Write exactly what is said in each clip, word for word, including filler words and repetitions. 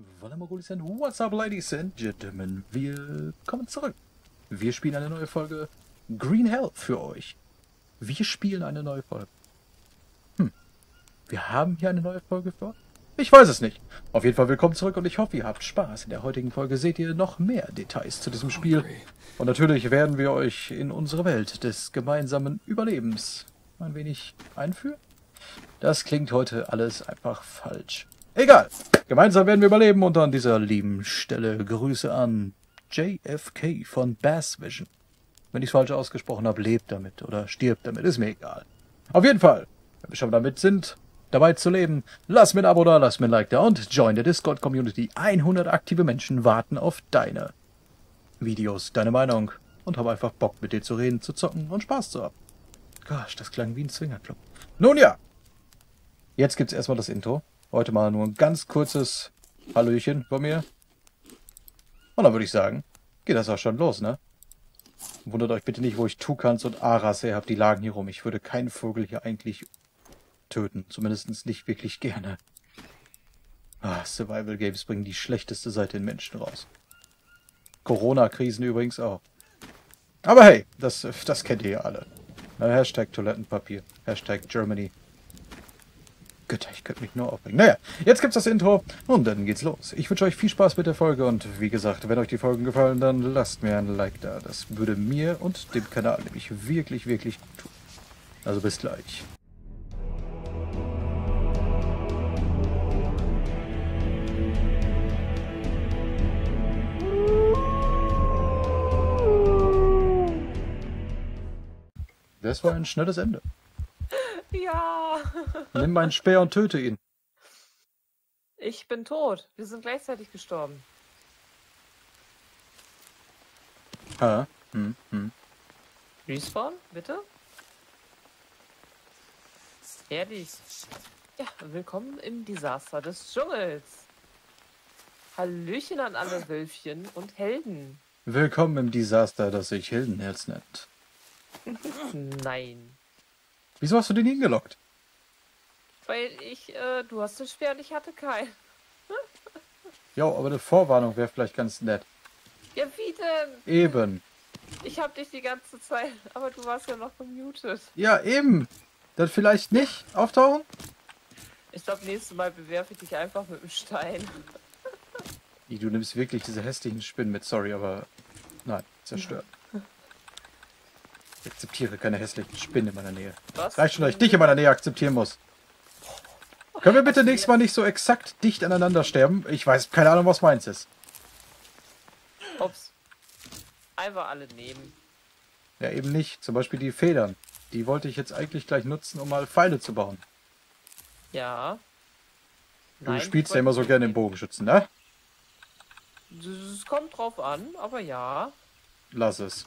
What's up, ladies and gentlemen? Wir kommen zurück. Wir spielen eine neue Folge Green Hell für euch. Wir spielen eine neue Folge. Hm. Wir haben hier eine neue Folge für euch? Ich weiß es nicht. Auf jeden Fall willkommen zurück und ich hoffe, ihr habt Spaß. In der heutigen Folge seht ihr noch mehr Details zu diesem Spiel. Und natürlich werden wir euch in unsere Welt des gemeinsamen Überlebens ein wenig einführen. Das klingt heute alles einfach falsch. Egal. Gemeinsam werden wir überleben und an dieser lieben Stelle Grüße an J F K von Bass Vision. Wenn ich es falsch ausgesprochen habe, lebt damit oder stirbt damit, ist mir egal. Auf jeden Fall, wenn wir schon damit sind, dabei zu leben, lass mir ein Abo da, lass mir ein Like da und join der Discord-Community. hundert aktive Menschen warten auf deine Videos, deine Meinung und habe einfach Bock, mit dir zu reden, zu zocken und Spaß zu haben. Gosh, das klang wie ein Swingerclub. Nun ja, jetzt gibt's erstmal das Intro. Heute mal nur ein ganz kurzes Hallöchen von mir. Und dann würde ich sagen, geht das auch schon los, ne? Wundert euch bitte nicht, wo ich Tukans und Aras her habe. Die lagen hier rum. Ich würde keinen Vogel hier eigentlich töten. Zumindest nicht wirklich gerne. Ah, Survival Games bringen die schlechteste Seite in Menschen raus. Corona-Krisen übrigens auch. Aber hey, das, das kennt ihr ja alle. Na, Hashtag Toilettenpapier. Hashtag Germany. Götter, ich könnte mich nur aufregen. Naja, jetzt gibt's das Intro und dann geht's los. Ich wünsche euch viel Spaß mit der Folge und wie gesagt, wenn euch die Folgen gefallen, dann lasst mir ein Like da. Das würde mir und dem Kanal nämlich wirklich, wirklich gut tun. Also bis gleich. Das war ein schnelles Ende. Ja. Nimm meinen Speer und töte ihn. Ich bin tot. Wir sind gleichzeitig gestorben. Ah, hm, hm. Respawn, bitte? Ehrlich. Ja, willkommen im Desaster des Dschungels. Hallöchen an alle Wölfchen und Helden. Willkommen im Desaster, das sich Hildenherz nennt. Nein. Wieso hast du den hingelockt? Weil ich, äh, du hast den Speer und ich hatte keinen. Jo, aber eine Vorwarnung wäre vielleicht ganz nett. Ja, wie denn? Eben. Ich hab dich die ganze Zeit, aber du warst ja noch gemutet. Ja, eben. Dann vielleicht nicht auftauchen? Ich glaube, nächstes Mal bewerfe ich dich einfach mit dem Stein. Wie, du nimmst wirklich diese hässlichen Spinnen mit, sorry, aber nein, zerstört. Ich akzeptiere keine hässlichen Spinnen in meiner Nähe. Was? Reicht schon, dass ich dich in meiner Nähe akzeptieren muss. Können wir bitte nächstes Mal nicht so exakt dicht aneinander sterben? Ich weiß, keine Ahnung, was meins ist. Ups. Einfach alle nehmen. Ja, eben nicht. Zum Beispiel die Federn. Die wollte ich jetzt eigentlich gleich nutzen, um mal Pfeile zu bauen. Ja. Du Nein, spielst ich ja immer so wollte gerne den Bogenschützen, ne? Es kommt drauf an, aber ja. Lass es.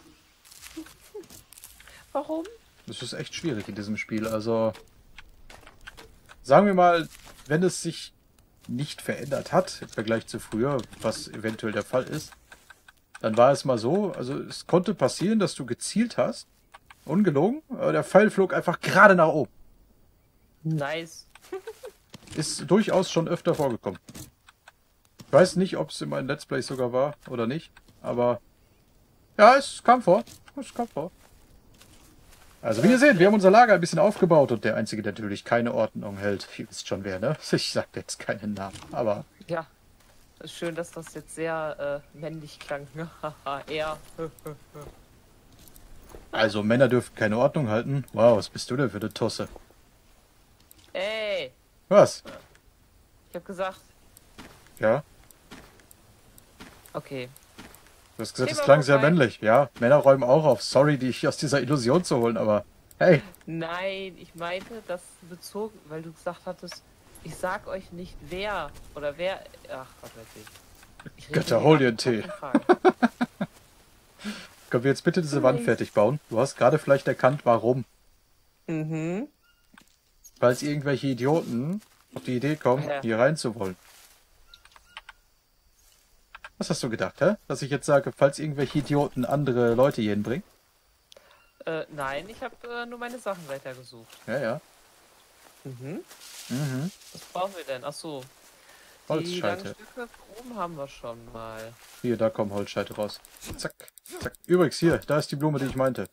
Warum? Das ist echt schwierig in diesem Spiel. Also, sagen wir mal, wenn es sich nicht verändert hat im Vergleich zu früher, was eventuell der Fall ist, dann war es mal so, also es konnte passieren, dass du gezielt hast, ungelogen, aber der Pfeil flog einfach gerade nach oben. Nice. Ist durchaus schon öfter vorgekommen. Ich weiß nicht, ob es in meinen Let's Plays sogar war oder nicht, aber ja, es kam vor. Es kam vor. Also wie ihr seht, wir haben unser Lager ein bisschen aufgebaut und der Einzige, der natürlich keine Ordnung hält, ihr wisst schon wer, ne? Ich sag jetzt keinen Namen, aber... Ja. Ist schön, dass das jetzt sehr äh, männlich klang. Er. Also Männer dürfen keine Ordnung halten. Wow, was bist du denn für eine Tusse? Ey. Was? Ich hab gesagt. Ja? Okay. Du hast gesagt, es Thema klang sehr vorbei. männlich. Ja, Männer räumen auch auf. Sorry, dich aus dieser Illusion zu holen, aber hey. Nein, ich meinte das bezogen, weil du gesagt hattest, ich sag euch nicht wer oder wer. Ach Gott, weiß ich. ich rede Götter, hier hol nach dir einen Tee. Fragen. Können wir jetzt bitte diese Nice. Wand fertig bauen? Du hast gerade vielleicht erkannt, warum. Mhm. Weil es irgendwelche Idioten auf die Idee kommen, Ja. hier rein zu wollen. Was hast du gedacht, hä? Dass ich jetzt sage, falls irgendwelche Idioten andere Leute hier hinbringen? Äh, nein, ich habe äh, nur meine Sachen weitergesucht. Ja, ja. Mhm. Mhm. Was brauchen wir denn? Ach so. Die langen Holzscheite. Stücke oben haben wir schon mal. Hier, da kommen Holzscheite raus. Zack, zack. Übrigens, hier, da ist die Blume, die ich meinte.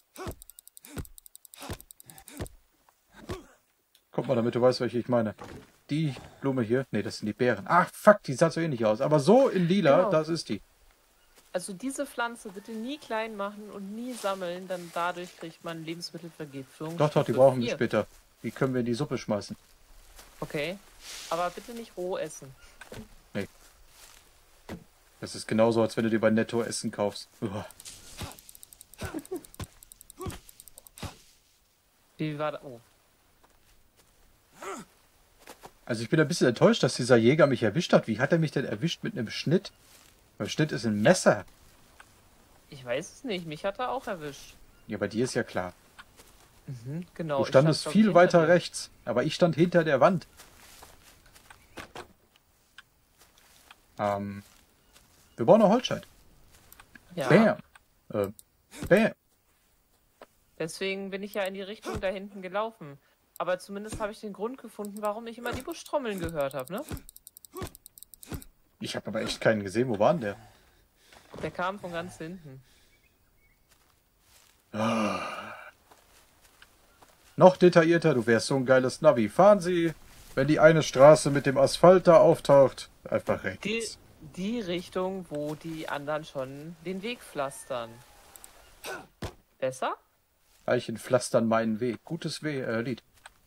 Guck mal, damit du weißt, welche ich meine. Die Blume hier. Ne, das sind die Beeren. Ach, fuck, die sah so ähnlich aus. Aber so in lila, Genau. das ist die. Also diese Pflanze bitte nie klein machen und nie sammeln, denn dadurch kriegt man Lebensmittelvergiftung. Doch, doch, die Stufe brauchen wir vier. später. Die können wir in die Suppe schmeißen. Okay. Aber bitte nicht roh essen. Nee. Das ist genauso, als wenn du dir bei Netto Essen kaufst. Uah. Wie war das? Oh. Also ich bin ein bisschen enttäuscht, dass dieser Jäger mich erwischt hat. Wie hat er mich denn erwischt mit einem Schnitt? Ein Schnitt ist ein Messer. Ich weiß es nicht. Mich hat er auch erwischt. Ja, bei dir ist ja klar. Mhm, genau. Du ich standest stand, glaub viel ich, weiter hinter dir. rechts, aber ich stand hinter der Wand. Ähm, wir bauen eine Holzscheit. Ja. Bam. Äh, bam. Deswegen bin ich ja in die Richtung da hinten gelaufen. Aber zumindest habe ich den Grund gefunden, warum ich immer die Buschtrommeln gehört habe, ne? Ich habe aber echt keinen gesehen. Wo war denn der? Der kam von ganz hinten. Noch detaillierter, du wärst so ein geiles Navi. Fahren Sie, wenn die eine Straße mit dem Asphalt da auftaucht, einfach rechts. Die, die Richtung, wo die anderen schon den Weg pflastern. Besser? Eichen pflastern meinen Weg. Gutes We äh, Lied.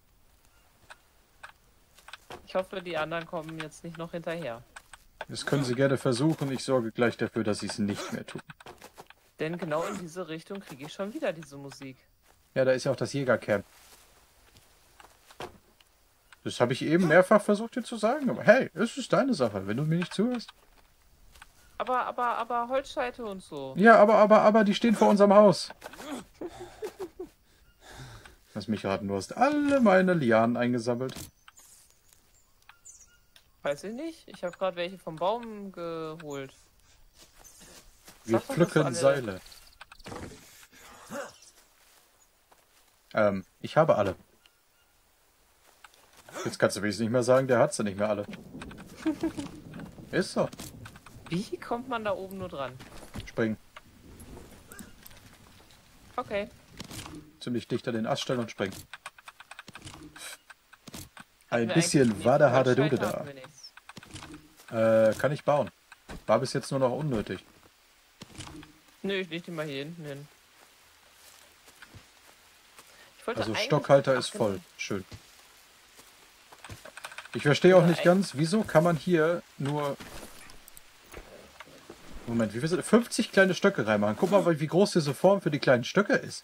Ich hoffe, die anderen kommen jetzt nicht noch hinterher. Das können Sie gerne versuchen. Ich sorge gleich dafür, dass Sie es nicht mehr tun. Denn genau in diese Richtung kriege ich schon wieder diese Musik. Ja, da ist ja auch das Jägercamp. Das habe ich eben mehrfach versucht dir zu sagen. Aber hey, es ist deine Sache, wenn du mir nicht zuhörst. Aber, aber, aber Holzscheite und so. Ja, aber, aber, aber, die stehen vor unserem Haus. Lass mich raten, du hast alle meine Lianen eingesammelt. Weiß ich nicht. Ich habe gerade welche vom Baum geholt. Wir Sag doch, dass du pflücken alle- Seile. Ähm, ich habe alle. Jetzt kannst du wenigstens nicht mehr sagen, der hat sie nicht mehr alle. Ist so. Wie kommt man da oben nur dran? Springen. Okay. Ziemlich dicht an den Ast stellen und springen. Ein Wir bisschen eigentlich- war der nee, harte Holzscheite Dude haben da. wir nichts. Äh, kann ich bauen. War bis jetzt nur noch unnötig. Nö, ich leg die mal hier hinten hin. Ich wollte Also eigentlich- Stockhalter Ach, ist genau. voll. Schön. Ich verstehe auch Ja, nicht eigentlich- ganz, wieso kann man hier nur... Moment, wie viel sind fünfzig kleine Stöcke reinmachen? Guck mal, wie groß diese Form für die kleinen Stöcke ist.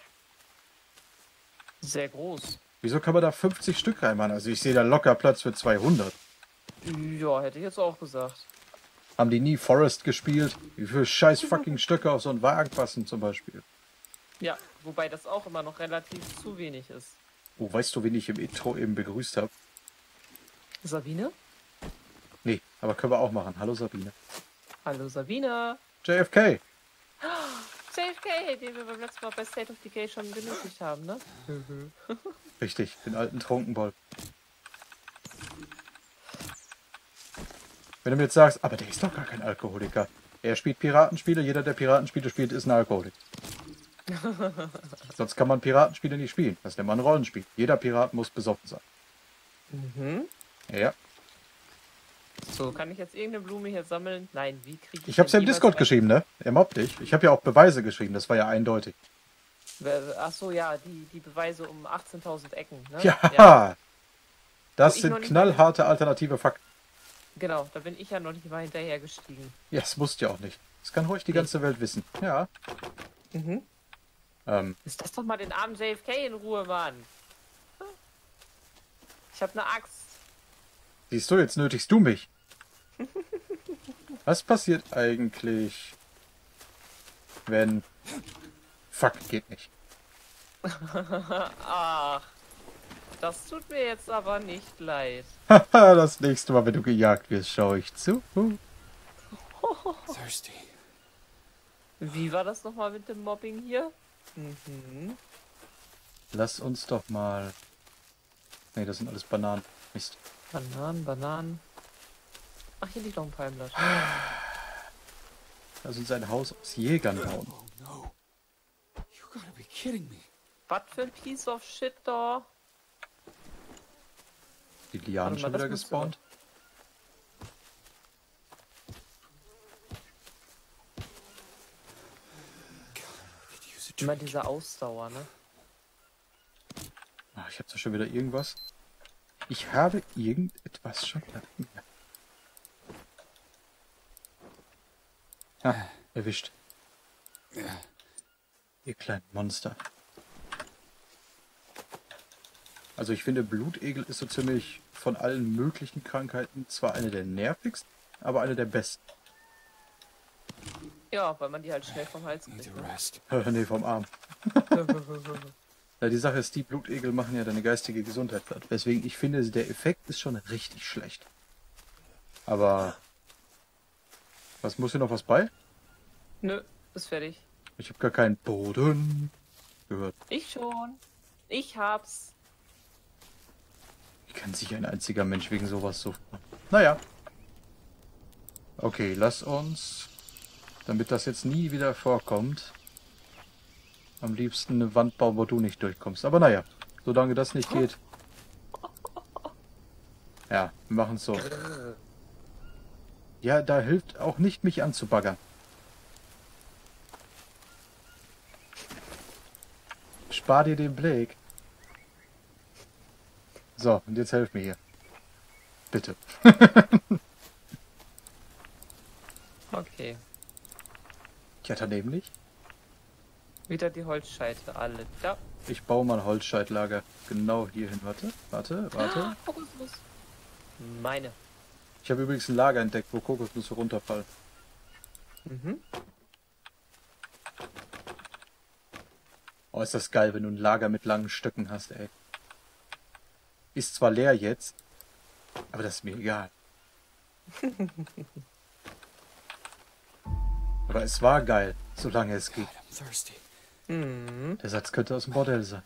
Sehr groß. Wieso kann man da fünfzig Stück reinmachen? Also ich sehe da locker Platz für zweihundert. Ja, hätte ich jetzt auch gesagt. Haben die nie Forest gespielt? Wie viele scheiß fucking Stöcke auf so einen Wagen passen zum Beispiel? Ja, wobei das auch immer noch relativ zu wenig ist. Oh, weißt du, wen ich im Intro eben begrüßt habe? Sabine? Nee, aber können wir auch machen. Hallo Sabine. Hallo Sabine. J F K. J F K, den wir beim letzten Mal bei State of Decay schon benötigt haben, ne? Richtig, den alten Trunkenbold. Wenn du mir jetzt sagst, aber der ist doch gar kein Alkoholiker. Er spielt Piratenspiele, jeder, der Piratenspiele spielt, ist ein Alkoholiker. Sonst kann man Piratenspiele nicht spielen. Das nennt man ein Rollenspiel. Jeder Pirat muss besoffen sein. Mhm. Ja. So, kann ich jetzt irgendeine Blume hier sammeln? Nein, wie kriege ich... Ich hab's ja im denn Discord jeweils geschrieben, ne? Er mobbt dich. Ich habe ja auch Beweise geschrieben, das war ja eindeutig. ein- Ach so, ja, die, die Beweise um achtzehntausend Ecken, ne? Ja! Das Wo ich sind noch nicht knallharte alternative Fakten. Genau, da bin ich ja noch nicht mal hinterher gestiegen. Ja, das musst du ja auch nicht. Das kann ruhig die Nee. ganze Welt wissen. Ja. Mhm. Ähm, Ist das doch mal den armen J F K in Ruhe, Mann. Ich habe eine Axt. siehst du, jetzt nötigst du mich. Was passiert eigentlich, wenn... Fuck, geht nicht. Ach, das tut mir jetzt aber nicht leid. Haha, das nächste Mal, wenn du gejagt wirst, schaue ich zu. Thirsty. Wie war das nochmal mit dem Mobbing hier? Mhm. Lass uns doch mal... Nee, das sind alles Bananen. Mist. Bananen, Bananen. Ach, hier liegt noch ein Palmblatt. Lass uns ein Haus aus Jägern bauen. Oh no. You gotta be kidding me. Was für ein Piece of Shit da? Die Lianen Warte mal, schon das wieder müsste gespawnt. Could use a Immer drink. diese Ausdauer, ne? Ach, ich habe da schon wieder irgendwas. Ich habe irgendetwas schon da. Ha, erwischt. Yeah. Ihr kleinen Monster. Also ich finde, Blutegel ist so ziemlich von allen möglichen Krankheiten zwar eine der nervigsten, aber eine der besten. Ja, weil man die halt schnell vom Hals Need kriegt. to Ne? rest. Nee, vom Arm. Ja, die Sache ist, die Blutegel machen ja deine geistige Gesundheit platt. Weswegen ich finde, der Effekt ist schon richtig schlecht. Aber... Was, muss hier noch was bei? Nö, ist fertig. Ich habe gar keinen Boden gehört. Ich schon. Ich hab's. Wie kann sich ein einziger Mensch wegen sowas so... Naja. Okay, lass uns, damit das jetzt nie wieder vorkommt, am liebsten eine Wand bauen, wo du nicht durchkommst. Aber naja, solange das nicht geht... Ja, wir machen es so. Ja, da hilft auch nicht, mich anzubaggern. Spar dir den Blick. So, und jetzt helf mir hier. Bitte. Okay. Ja, daneben nicht. Wieder die Holzscheite. Alle da. Ich baue mal ein Holzscheitlager genau hier hin. Warte, warte, warte. Kokosnuss. Meine. Ich habe übrigens ein Lager entdeckt, wo Kokosnüsse runterfallen. Mhm. Oh, ist das geil, wenn du ein Lager mit langen Stöcken hast, ey. Ist zwar leer jetzt, aber das ist mir egal. Aber es war geil, solange es geht. God, I'm thirsty. Mhm. Der Satz könnte aus dem Bordell sein.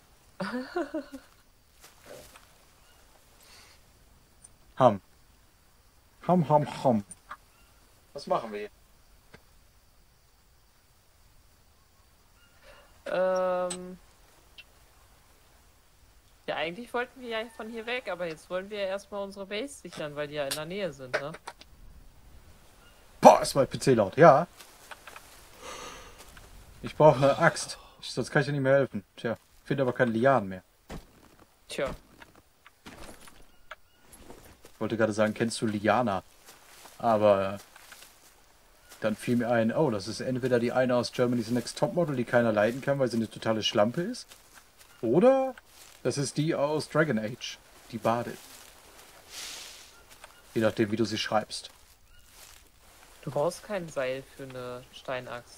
Ham. Ham, ham, ham. Was machen wir hier? Ähm. Ja, eigentlich wollten wir ja von hier weg, aber jetzt wollen wir ja erstmal unsere Base sichern, weil die ja in der Nähe sind, ne? Boah, ist mein P C laut. Ja. Ich brauche eine Axt. Ich, sonst kann ich dir nicht mehr helfen. Tja, finde aber keine Lianen mehr. Tja. Ich wollte gerade sagen, kennst du Liana? Aber dann fiel mir ein, oh, das ist entweder die eine aus Germany's Next Topmodel, die keiner leiden kann, weil sie eine totale Schlampe ist. Oder das ist die aus Dragon Age, die badet. Je nachdem, wie du sie schreibst. Du brauchst kein Seil für eine Steinaxt.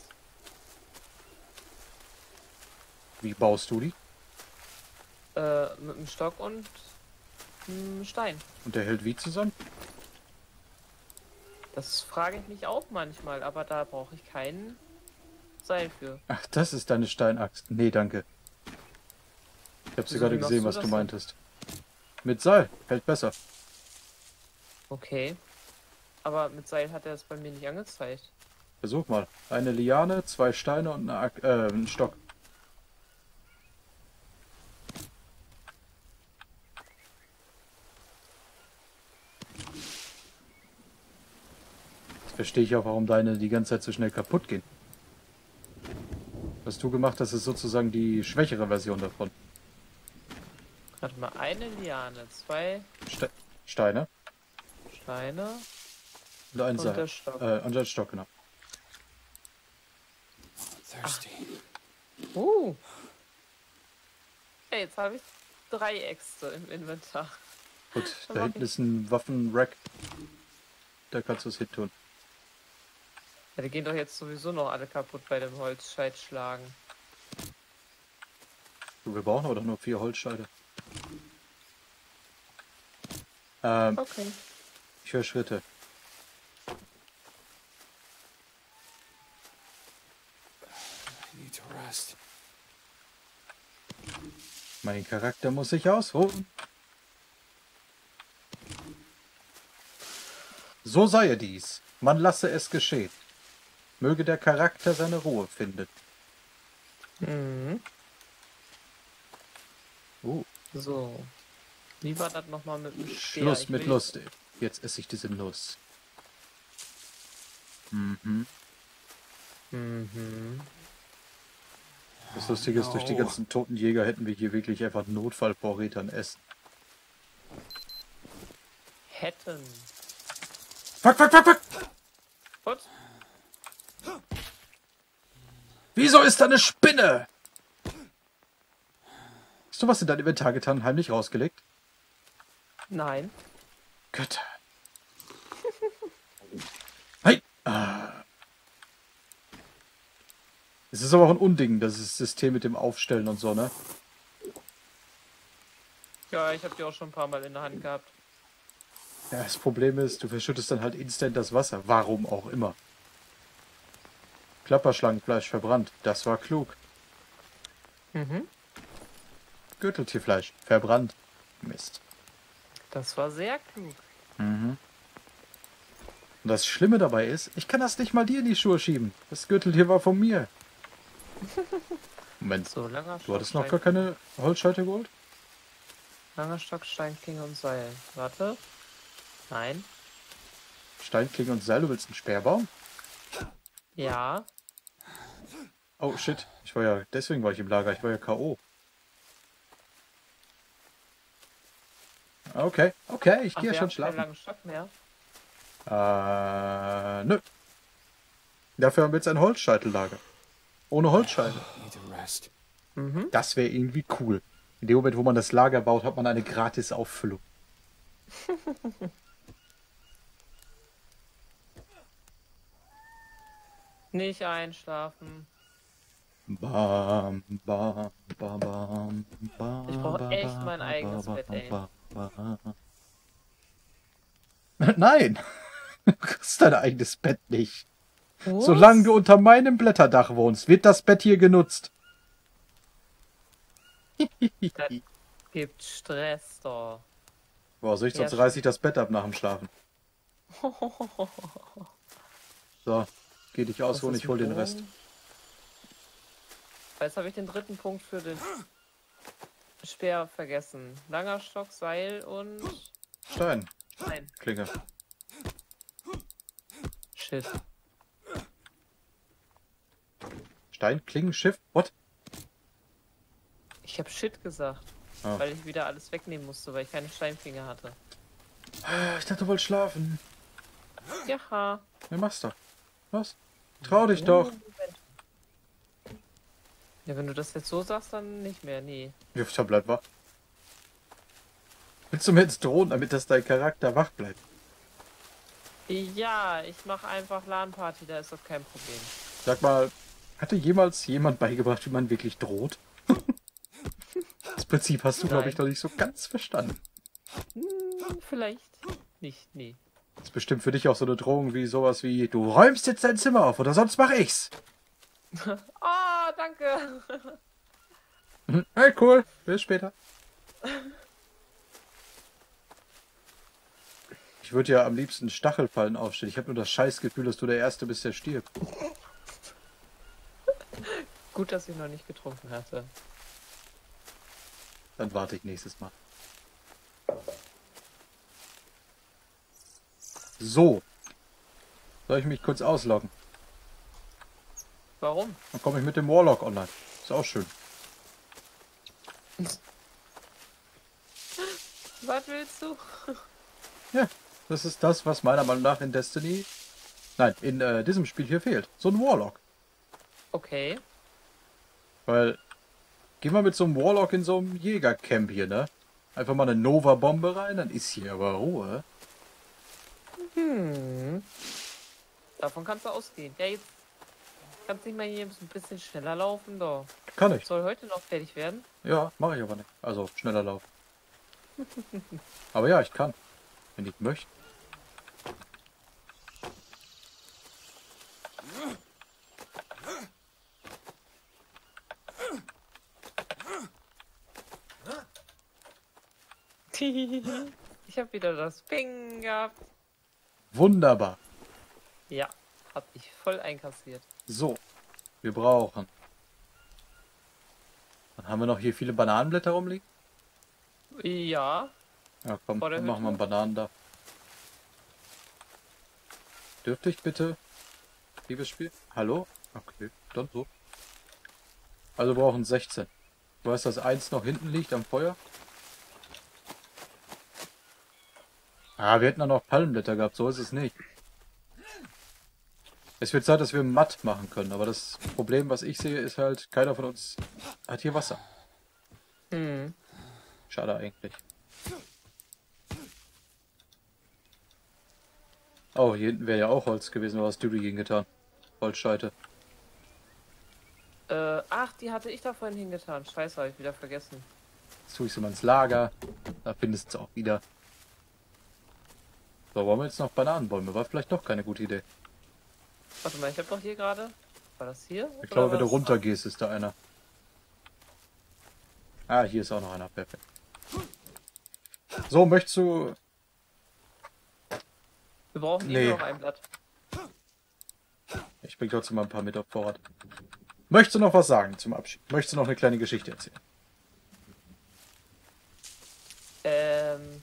Wie baust du die? Äh, mit einem Stock und einem Stein. Und der hält wie zusammen? Das frage ich mich auch manchmal, aber da brauche ich kein Seil für. Ach, das ist deine Steinaxt. Nee, danke. Ich habe sie Wieso, gerade wie machst gesehen, du was das du denn? meintest. Mit Seil, hält besser. Okay. Aber mit Seil hat er es bei mir nicht angezeigt. Versuch mal. Eine Liane, zwei Steine und eine Ak äh, einen Stock. Jetzt verstehe ich auch, warum deine die ganze Zeit so schnell kaputt gehen. Was du gemacht hast, ist sozusagen die schwächere Version davon. Warte mal, eine Liane, zwei Ste Steine Steine und ein und Seil. der Stock. Äh, und ein Stock, genau. Thirsty. Uh. Hey, jetzt habe ich drei Äxte im Inventar. Gut, Was da mach hinten ich? ist ein Waffenrack. Da kannst du es hin tun. Ja, die gehen doch jetzt sowieso noch alle kaputt bei dem Holzscheit schlagen. Du, wir brauchen aber doch nur vier Holzscheite. Ähm, Okay. ich höre Schritte. I need to rest. Mein Charakter muss sich ausruhen. So sei dies. Man lasse es geschehen. Möge der Charakter seine Ruhe finden. Mhm. Oh, So. Wie war das nochmal mit dem Speer? Schluss Ich mit will- Lust. Jetzt esse ich diese Nuss. Mhm. Mhm. Das Lustige ist, durch die no. ganzen toten Jäger hätten wir hier wirklich einfach Notfallvorräte an Essen. Hätten. Fuck, fuck, fuck, fuck! Gut. Wieso ist da eine Spinne? Hast du was in dein Inventar getan, heimlich rausgelegt? Nein. Götter. Hey! Ah. Es ist aber auch ein Unding, das ist das System mit dem Aufstellen und so, ne? Ja, ich habe die auch schon ein paar Mal in der Hand gehabt. Ja, das Problem ist, du verschüttest dann halt instant das Wasser. Warum auch immer. Klapperschlangenfleisch verbrannt. Das war klug. Mhm. Gürteltierfleisch verbrannt. Mist. Das war sehr klug. Mhm. Und das Schlimme dabei ist, ich kann das nicht mal dir in die Schuhe schieben. Das Gürteltier war von mir. Moment, So, langer du hattest Stock, noch gar keine Holzscheite geholt? Langer Stock, Stein, Klinge und Seil. Warte. Nein. Steinklinge und Seil, du willst einen Speerbaum? Ja. Oh shit, ich war ja, deswegen war ich im Lager, ich war ja K O. Okay, okay, ich Ach, gehe ja wir schon haben keinen schlafen. langen Stock mehr. Äh, nö. Dafür haben wir jetzt ein Holzscheitellager. Ohne Holzscheite. Need to rest. Mhm. Das wäre irgendwie cool. In dem Moment, wo man das Lager baut, hat man eine gratis Auffüllung. Nicht einschlafen. Bam, bam, bam, bam, bam, Ich brauche bam, echt bam, mein eigenes bam, Bett, ey. bam, bam. Nein! Du kriegst dein eigenes Bett nicht. Solange du unter meinem Blätterdach wohnst, wird das Bett hier genutzt. Gibt Stress doch. Boah, soll ich, Ja, sonst reiß ich das Bett ab nach dem Schlafen. So, geh dich Was ausruhen, ist ich hol den mit Rest. Bogen? Jetzt habe ich den dritten Punkt für den Speer vergessen. Langer Stock, Seil und Stein, Nein. Klinge. Shit. Stein, Klingen, Schiff, what? Ich habe Shit gesagt, Ah. weil ich wieder alles wegnehmen musste, weil ich keine Steinfinger hatte. Ich dachte, du wolltest schlafen. Ja. Ja, mach's doch. Was? Trau dich doch. Ja, wenn du das jetzt so sagst, dann nicht mehr. Nee. Ja, dann bleib wach. Willst du mir jetzt drohen, damit dass dein Charakter wach bleibt? Ja, ich mache einfach LAN-Party, da ist das kein Problem. Sag mal, hatte jemals jemand beigebracht, wie man wirklich droht? Das Prinzip hast du, glaube ich, Nein. noch nicht so ganz verstanden. Hm, vielleicht nicht, nee. Das ist bestimmt für dich auch so eine Drohung wie sowas wie, du räumst jetzt dein Zimmer auf oder sonst mach ich's. Oh, danke. Mhm. Hey, cool. Bis später. Ich würde ja am liebsten Stachelfallen aufstellen. Ich habe nur das Scheißgefühl, dass du der Erste bist, der stirbt. Gut, dass ich noch nicht getrunken hatte. Dann warte ich nächstes Mal. So. Soll ich mich kurz ausloggen? Warum? Dann komme ich mit dem Warlock online. Ist auch schön. Was willst du? Ja, das ist das, was meiner Meinung nach in Destiny... Nein, in äh, diesem Spiel hier fehlt. So ein Warlock. Okay. Weil, geh mal mit so einem Warlock in so einem Jägercamp hier, ne? Einfach mal eine Nova-Bombe rein, dann ist hier aber Ruhe. Hm. Davon kannst du ausgehen. Ja, jetzt kannst du nicht mal hier ein bisschen schneller laufen, doch. Kann ich. Soll heute noch fertig werden? Ja, mache ich aber nicht. Also, schneller laufen. Aber ja, ich kann. Wenn ich möchte. Ich habe wieder das Ping gehabt. Wunderbar. Ja, hab ich voll einkassiert. So, wir brauchen. Dann haben wir noch hier viele Bananenblätter rumliegen. Ja, Ja, komm, Vor der dann machen wir einen Hütte? Bananen da. Dürfte ich bitte, liebes Spiel? Hallo? Okay, dann so. Also wir brauchen sechzehn. Du weißt, dass eins noch hinten liegt am Feuer? Ah, wir hätten dann noch Palmenblätter gehabt, so ist es nicht. Es wird Zeit, dass wir matt machen können, aber das Problem, was ich sehe, ist halt, keiner von uns hat hier Wasser. hm. Schade eigentlich. Oh, hier hinten wäre ja auch Holz gewesen, aber was du dagegen getan? Holzscheite. Äh, ach, die hatte ich da vorhin hingetan. Scheiße, habe ich wieder vergessen. Jetzt tue ich sie mal ins Lager. Da findest du es auch wieder. So, wollen wir jetzt noch Bananenbäume? War vielleicht doch keine gute Idee. Warte mal, ich habe doch hier gerade... War das hier? Ich glaube, wenn du was? runter gehst, ist da einer. Ah, hier ist auch noch einer. Perfekt. So, möchtest du... Wir brauchen Nee. nee. noch ein Blatt. Ich bring trotzdem mal ein paar mit auf Vorrat. Möchtest du noch was sagen zum Abschied? Möchtest du noch eine kleine Geschichte erzählen? Ähm...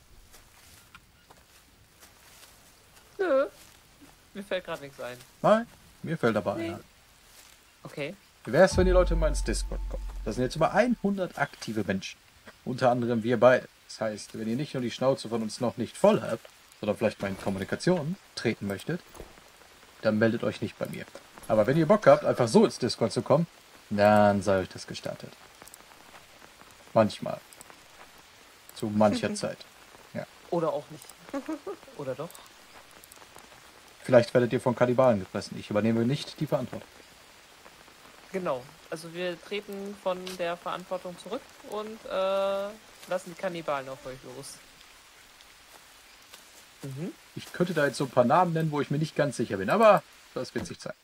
Nö. Mir fällt gerade nichts ein. Nein? Mir fällt aber Nee. einer. Okay. Wie wäre es, wenn die Leute mal ins Discord kommen? Das sind jetzt über hundert aktive Menschen. Unter anderem wir beide. Das heißt, wenn ihr nicht nur die Schnauze von uns noch nicht voll habt, sondern vielleicht mal in Kommunikation treten möchtet, dann meldet euch nicht bei mir. Aber wenn ihr Bock habt, einfach so ins Discord zu kommen, dann sei euch das gestattet. Manchmal. Zu mancher Zeit. Oder auch nicht. Oder doch? Vielleicht werdet ihr von Kannibalen gefressen. Ich übernehme nicht die Verantwortung. Genau. Also wir treten von der Verantwortung zurück und äh, lassen die Kannibalen auf euch los. Mhm. Ich könnte da jetzt so ein paar Namen nennen, wo ich mir nicht ganz sicher bin, aber das wird sich zeigen.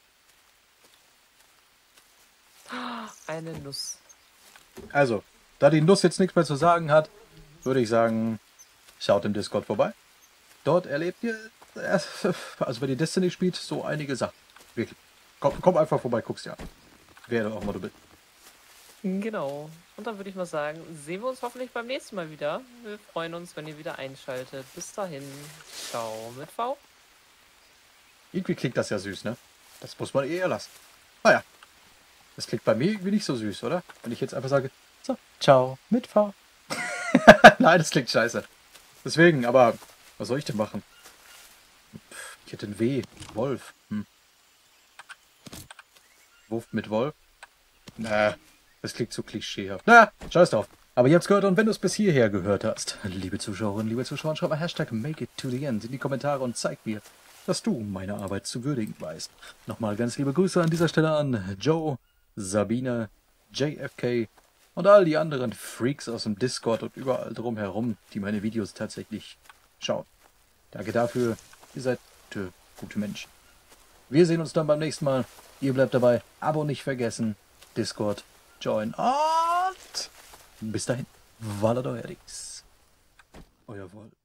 Eine Nuss. Also, da die Nuss jetzt nichts mehr zu sagen hat, würde ich sagen, schaut im Discord vorbei. Dort erlebt ihr, äh, also wenn ihr Destiny spielt, so einige Sachen. Wirklich. Komm, komm einfach vorbei, guck's dir an. Wer auch immer du bist. Genau. Und dann würde ich mal sagen, sehen wir uns hoffentlich beim nächsten Mal wieder. Wir freuen uns, wenn ihr wieder einschaltet. Bis dahin. Ciao mit V. Irgendwie klingt das ja süß, ne? Das muss man eher lassen. Naja. Das klingt bei mir irgendwie nicht so süß, oder? Wenn ich jetzt einfach sage, so, ciao, mit V. Nein, das klingt scheiße. Deswegen, aber was soll ich denn machen? Pff, ich hätte ein W. Wolf. Hm. Wurf mit Wolf? Na, das klingt zu klischeehaft. Na, scheiß drauf. Aber ihr habt's gehört und wenn du es bis hierher gehört hast, liebe Zuschauerinnen, liebe Zuschauer, schreib mal Hashtag Make It to the End in die Kommentare und zeig mir, dass du meine Arbeit zu würdigen weißt. Nochmal ganz liebe Grüße an dieser Stelle an Joe, Sabine, J F K und all die anderen Freaks aus dem Discord und überall drumherum, die meine Videos tatsächlich schauen. Danke dafür, ihr seid äh, gute Menschen. Wir sehen uns dann beim nächsten Mal. Ihr bleibt dabei, Abo nicht vergessen, Discord, join und bis dahin, Valador Hedix. Euer Wolf.